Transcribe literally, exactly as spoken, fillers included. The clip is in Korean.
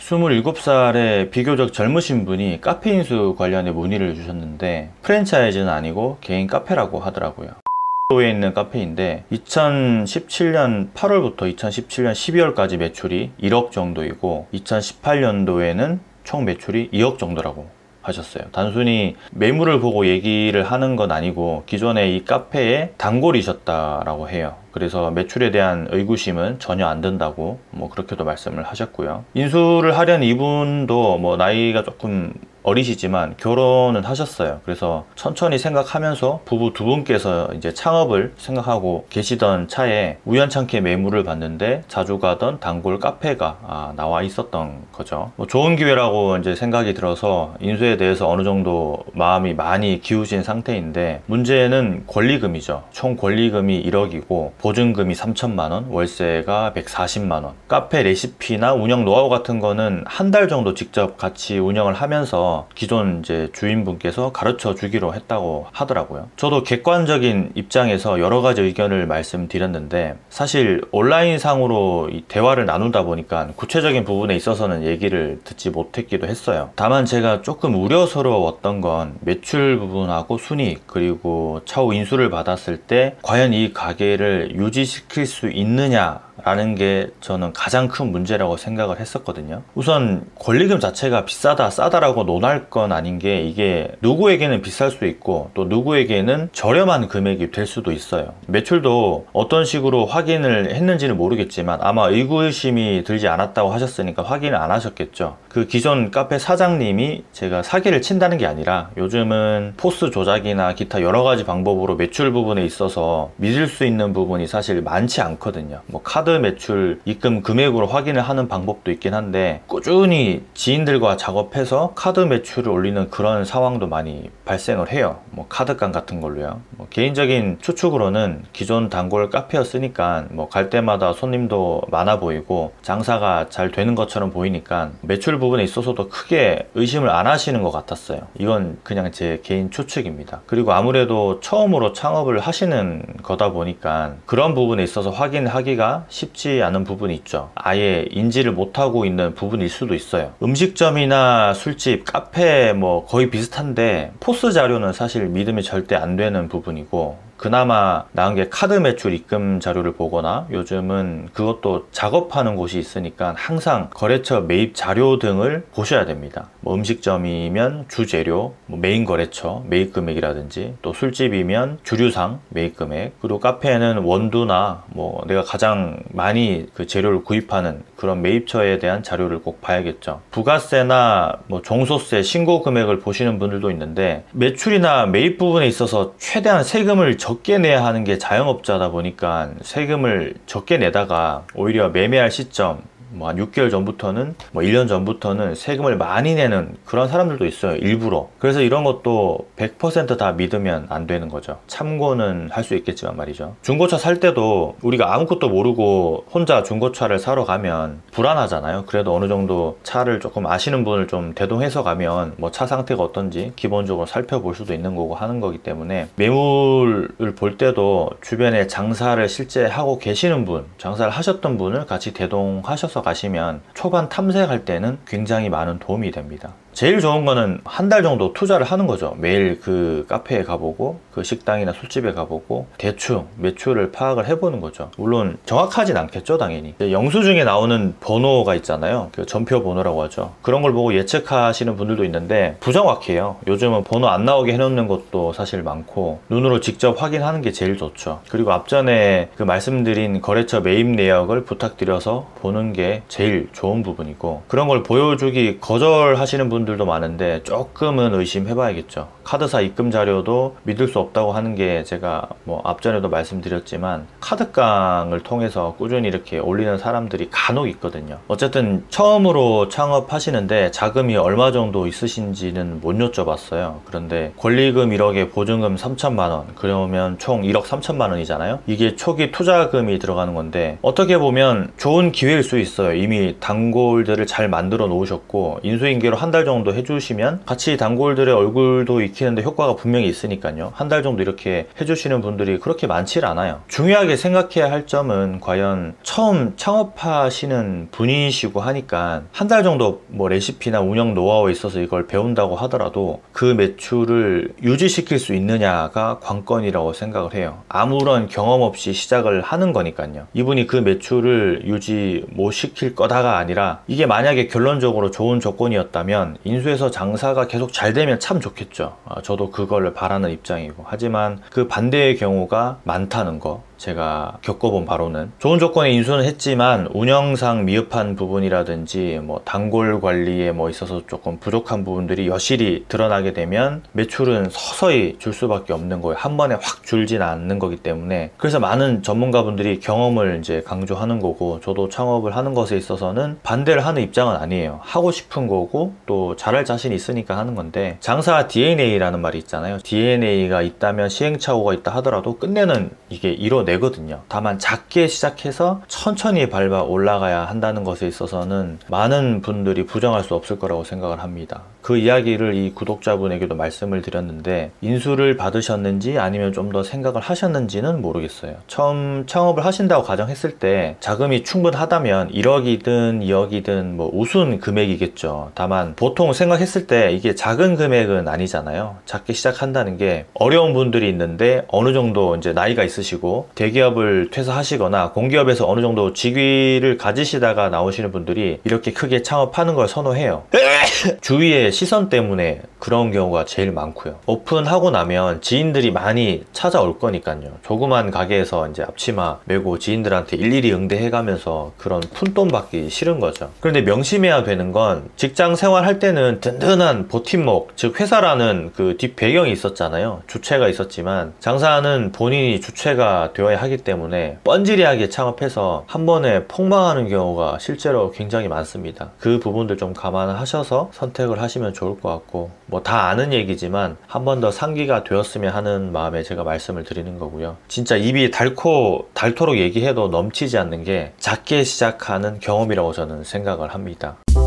스물일곱 살의 비교적 젊으신 분이 카페 인수 관련해 문의를 주셨는데 프랜차이즈는 아니고 개인 카페라고 하더라고요. 도에 있는 카페인데 이천십칠 년 팔월부터 이천십칠 년 십이월까지 매출이 일억 정도이고 이천십팔 년도에는 총 매출이 이억 정도라고 하셨어요. 단순히 매물을 보고 얘기를 하는 건 아니고 기존에 이 카페에 단골이셨다라고 해요. 그래서 매출에 대한 의구심은 전혀 안 든다고 뭐 그렇게도 말씀을 하셨고요. 인수를 하려는 이분도 뭐 나이가 조금 어리시지만 결혼은 하셨어요. 그래서 천천히 생각하면서 부부 두 분께서 이제 창업을 생각하고 계시던 차에 우연찮게 매물을 봤는데 자주 가던 단골 카페가 아, 나와 있었던 거죠. 뭐 좋은 기회라고 이제 생각이 들어서 인수에 대해서 어느 정도 마음이 많이 기우신 상태인데 문제는 권리금이죠. 총 권리금이 일억이고 보증금이 삼천만 원, 월세가 백사십만 원. 카페 레시피나 운영 노하우 같은 거는 한 달 정도 직접 같이 운영을 하면서 기존 이제 주인분께서 가르쳐 주기로 했다고 하더라고요. 저도 객관적인 입장에서 여러 가지 의견을 말씀드렸는데 사실 온라인상으로 이 대화를 나누다 보니까 구체적인 부분에 있어서는 얘기를 듣지 못했기도 했어요. 다만 제가 조금 우려스러웠던 건 매출 부분하고 순이익 그리고 차후 인수를 받았을 때 과연 이 가게를 유지시킬 수 있느냐 라는 게 저는 가장 큰 문제라고 생각을 했었거든요. 우선 권리금 자체가 비싸다 싸다라고 논할 건 아닌 게 이게 누구에게는 비쌀 수 있고 또 누구에게는 저렴한 금액이 될 수도 있어요. 매출도 어떤 식으로 확인을 했는지는 모르겠지만 아마 의구심이 들지 않았다고 하셨으니까 확인을 안 하셨겠죠. 그 기존 카페 사장님이 제가 사기를 친다는 게 아니라 요즘은 포스 조작이나 기타 여러 가지 방법으로 매출 부분에 있어서 믿을 수 있는 부분이 사실 많지 않거든요. 뭐 카드 매출 입금 금액으로 확인을 하는 방법도 있긴 한데 꾸준히 지인들과 작업해서 카드 매출을 올리는 그런 상황도 많이 발생을 해요. 뭐 카드깡 같은 걸로요. 뭐 개인적인 추측으로는 기존 단골 카페였으니까 뭐 갈 때마다 손님도 많아 보이고 장사가 잘 되는 것처럼 보이니까 매출 부분에 있어서도 크게 의심을 안 하시는 것 같았어요. 이건 그냥 제 개인 추측입니다. 그리고 아무래도 처음으로 창업을 하시는 거다 보니까 그런 부분에 있어서 확인하기가 쉽지 않은 부분이 있죠. 아예 인지를 못하고 있는 부분일 수도 있어요. 음식점이나 술집, 카페 뭐 거의 비슷한데 포스 자료는 사실 믿으면 절대 안 되는 부분이고 그나마 나은 게 카드 매출 입금 자료를 보거나 요즘은 그것도 작업하는 곳이 있으니까 항상 거래처 매입 자료 등을 보셔야 됩니다. 뭐 음식점이면 주재료, 뭐 메인 거래처 매입 금액이라든지 또 술집이면 주류상 매입 금액 그리고 카페에는 원두나 뭐 내가 가장 많이 그 재료를 구입하는 그런 매입처에 대한 자료를 꼭 봐야겠죠. 부가세나 뭐 종소세 신고 금액을 보시는 분들도 있는데 매출이나 매입 부분에 있어서 최대한 세금을 적게 내야 하는 게 자영업자다 보니까 세금을 적게 내다가 오히려 매매할 시점 뭐 한 육 개월 전부터는 뭐 일 년 전부터는 세금을 많이 내는 그런 사람들도 있어요. 일부러. 그래서 이런 것도 백 퍼센트 다 믿으면 안 되는 거죠. 참고는 할 수 있겠지만 말이죠. 중고차 살 때도 우리가 아무것도 모르고 혼자 중고차를 사러 가면 불안하잖아요. 그래도 어느 정도 차를 조금 아시는 분을 좀 대동해서 가면 뭐 차 상태가 어떤지 기본적으로 살펴볼 수도 있는 거고 하는 거기 때문에 매물을 볼 때도 주변에 장사를 실제 하고 계시는 분, 장사를 하셨던 분을 같이 대동하셔서 가시면 초반 탐색할 때는 굉장히 많은 도움이 됩니다. 제일 좋은 거는 한 달 정도 투자를 하는 거죠. 매일 그 카페에 가보고 그 식당이나 술집에 가보고 대충 매출을 파악을 해보는 거죠. 물론 정확하진 않겠죠, 당연히. 영수증에 나오는 번호가 있잖아요. 그 전표 번호라고 하죠. 그런 걸 보고 예측하시는 분들도 있는데 부정확해요. 요즘은 번호 안 나오게 해놓는 것도 사실 많고 눈으로 직접 확인하는 게 제일 좋죠. 그리고 앞전에 그 말씀드린 거래처 매입 내역을 부탁드려서 보는 게 제일 좋은 부분이고 그런 걸 보여주기 거절하시는 분들 들도 많은데 조금은 의심해 봐야겠죠. 카드사 입금 자료도 믿을 수 없다고 하는 게 제가 뭐 앞전에도 말씀드렸지만 카드깡을 통해서 꾸준히 이렇게 올리는 사람들이 간혹 있거든요. 어쨌든 처음으로 창업하시는데 자금이 얼마 정도 있으신지는 못 여쭤봤어요. 그런데 권리금 일억에 보증금 삼천만 원 그러면 총 일억 삼천만 원이잖아요. 이게 초기 투자금이 들어가는 건데 어떻게 보면 좋은 기회일 수 있어요. 이미 단골들을 잘 만들어 놓으셨고 인수인계로 한 달 정도 정도 해주시면 같이 단골들의 얼굴도 익히는데 효과가 분명히 있으니까요. 한 달 정도 이렇게 해주시는 분들이 그렇게 많지 않아요. 중요하게 생각해야 할 점은 과연 처음 창업하시는 분이시고 하니까 한 달 정도 뭐 레시피나 운영 노하우에 있어서 이걸 배운다고 하더라도 그 매출을 유지시킬 수 있느냐가 관건이라고 생각을 해요. 아무런 경험 없이 시작을 하는 거니까요. 이분이 그 매출을 유지 못 시킬 거다가 아니라 이게 만약에 결론적으로 좋은 조건이었다면 인수해서 장사가 계속 잘 되면 참 좋겠죠. 아, 저도 그걸 바라는 입장이고. 하지만 그 반대의 경우가 많다는 거 제가 겪어본 바로는 좋은 조건에 인수는 했지만 운영상 미흡한 부분이라든지 뭐 단골 관리에 뭐 있어서 조금 부족한 부분들이 여실히 드러나게 되면 매출은 서서히 줄 수밖에 없는 거예요. 한 번에 확 줄진 않는 거기 때문에. 그래서 많은 전문가분들이 경험을 이제 강조하는 거고, 저도 창업을 하는 것에 있어서는 반대를 하는 입장은 아니에요. 하고 싶은 거고 또 잘할 자신이 있으니까 하는 건데, 장사 디엔에이라는 말이 있잖아요. 디엔에이가 있다면 시행착오가 있다 하더라도 끝내는 이게 이뤄내거든요. 다만 작게 시작해서 천천히 밟아 올라가야 한다는 것에 있어서는 많은 분들이 부정할 수 없을 거라고 생각을 합니다. 그 이야기를 이 구독자분에게도 말씀을 드렸는데, 인수를 받으셨는지 아니면 좀 더 생각을 하셨는지는 모르겠어요. 처음 창업을 하신다고 가정했을 때 자금이 충분하다면 일억이든 이억이든 뭐 우스운 금액이겠죠. 다만 보통 생각했을 때 이게 작은 금액은 아니잖아요. 작게 시작한다는 게 어려운 분들이 있는데, 어느 정도 이제 나이가 있으시고 대기업을 퇴사하시거나 공기업에서 어느 정도 직위를 가지시다가 나오시는 분들이 이렇게 크게 창업하는 걸 선호해요. 주위의 시선 때문에 그런 경우가 제일 많고요. 오픈하고 나면 지인들이 많이 찾아올 거니까요. 조그만 가게에서 이제 앞치마 메고 지인들한테 일일이 응대해가면서 그런 푼돈 받기 싫은 거죠. 그런데 명심해야 되는 건, 직장 생활할 때는 든든한 버팀목, 즉 회사라는 그 뒷배경이 있었잖아요. 주체가 있었지만 장사는 본인이 주체가 되어야 하기 때문에 뻔질이하게 창업해서 한 번에 폭망하는 경우가 실제로 굉장히 많습니다. 그 부분들 좀 감안하셔서 선택을 하시면 좋을 것 같고, 뭐 다 아는 얘기지만 한 번 더 상기가 되었으면 하는 마음에 제가 말씀을 드리는 거고요. 진짜 입이 닳고 닳도록 얘기해도 넘치지 않는 게 작게 시작하는 경험이라고 저는 생각을 합니다.